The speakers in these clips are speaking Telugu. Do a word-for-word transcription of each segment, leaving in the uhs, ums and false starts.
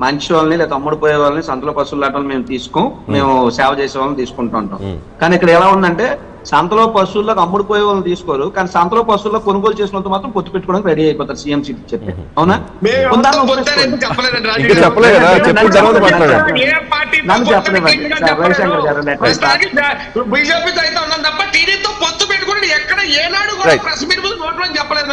మంచి వాళ్ళని లేదా తమ్ముడు పోయే వాళ్ళని సంతలో పశువులు లాంటి మేము తీసుకోం, మేము సేవ చేసే వాళ్ళని తీసుకుంటూ ఉంటాం. కానీ ఇక్కడ ఎలా ఉందంటే సంతలో పశువులకు అమ్ముడు పోయే వాళ్ళని తీసుకోరు, కానీ సంతలో పశువులకు కొనుగోలు చేసిన వాళ్ళతో మాత్రం పొత్తు పెట్టుకోవడానికి రెడీ అయిపోతారు సీఎం సీట్ చెప్పి. అవునా? నన్ను చెప్పలేదండి రవిశంకర్ గారు. బీజేపీతో అయితే ఉన్నాం తప్ప టీడీపీతో పొత్తు పెట్టుకుని ఎక్కడ ఏనాడు కూడా ప్రెస్ మీట్ ముందు నోట్లో చెప్పలేదు.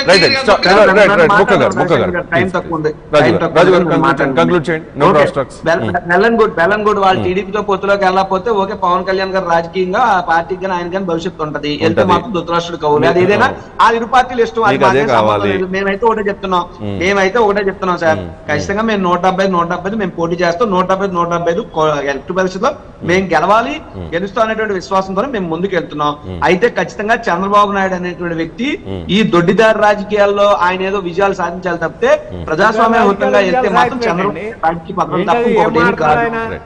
బెల్లంగూడ్ వాళ్ళు టీడీపీతో పొత్తులోకి వెళ్ళకపోతే ఓకే, పవన్ కళ్యాణ్ గారు రాజకీయంగా ఆ పార్టీకి కానీ ఆయన కానీ భవిష్యత్తు ఉంటది, వెళ్తే మాత్రం ధృతరాష్ట్రుడు కవులు. అది ఏదైనా ఆ ఇరు పార్టీలు ఇష్టం. మేమైతే ఒకటే చెప్తున్నాం మేమైతే ఒకటే చెప్తున్నాం సార్, ఖచ్చితంగా మేము నూట డెబ్బై నూట డెబ్బై మేము పోటీ చేస్తాం. నూట డెబ్బై నూట డెబ్బై ఐదు ఎలక్ట్ పరిస్థితిలో మేము గెలవాలి, గెలుస్తాం అనేటువంటి విశ్వాసంతో మేము ముందుకు వెళ్తున్నాం. అయితే ఖచ్చితంగా చంద్రబాబు నాయుడు అనేటువంటి వ్యక్తి ఈ దొడ్డిదారి రాజకీయాల్లో ఆయన ఏదో విజయాలు సాధించాలి తప్పితే ప్రజాస్వామ్యయుతంగా వెళ్తే మాత్రం చంద్రబాబు పార్టీకి పక్కన తప్ప ఇంకొకటి కాదు.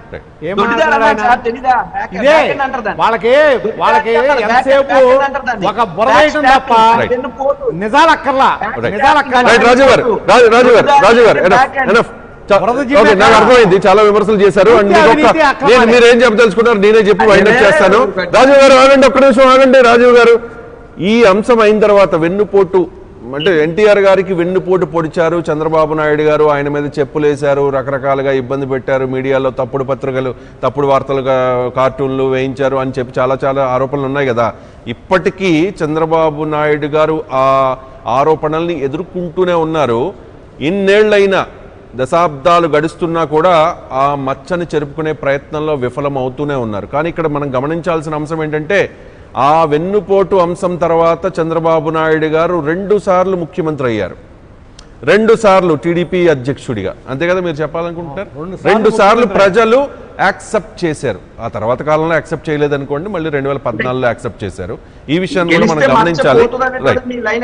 నాకు అర్థమైంది, చాలా విమర్శలు చేశారు. నేను మీరేం చెప్పదలుచుకున్నారు నేనే చెప్పి వైండప్ చేస్తాను. రాజీవ్ గారు ఆగండి, ఒక్క నిమిషం ఆగండి. రాజీవ్ గారు, ఈ అంశం అయిన తర్వాత వెన్నుపోటు అంటే ఎన్టీఆర్ గారికి వెన్నుపోటు పొడిచారు చంద్రబాబు నాయుడు గారు, ఆయన మీద చెప్పులేశారు, రకరకాలుగా ఇబ్బంది పెట్టారు, మీడియాలో తప్పుడు పత్రికలు తప్పుడు వార్తలుగా కార్టూన్లు వేయించారు అని చెప్పి చాలా చాలా ఆరోపణలు ఉన్నాయి కదా. ఇప్పటికీ చంద్రబాబు నాయుడు గారు ఆ ఆరోపణల్ని ఎదుర్కొంటూనే ఉన్నారు. ఇన్నేళ్లైనా దశాబ్దాలు గడుస్తున్నా కూడా ఆ మచ్చని చెరుపుకునే ప్రయత్నంలో విఫలం అవుతూనే ఉన్నారు. కానీ ఇక్కడ మనం గమనించాల్సిన అంశం ఏంటంటే ఆ వెన్నుపోటు అంశం తర్వాత చంద్రబాబు నాయుడు గారు రెండు సార్లు ముఖ్యమంత్రి అయ్యారు, రెండు సార్లు టీడీపీ అధ్యక్షుడిగా, అంతే కదా మీరు చెప్పాలనుకుంటున్నారు? రెండు సార్లు ప్రజలు యాక్సెప్ట్ చేశారు. ఆ తర్వాత కాలంలో యాక్సెప్ట్ చేయలేదు అనుకోండి, మళ్ళీ రెండు వేల పద్నాలుగులో యాక్సెప్ట్ చేశారు. ఈ విషయాన్ని కూడా మనం గమనించాలి.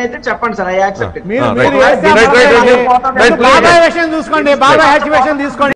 చూసుకోండి.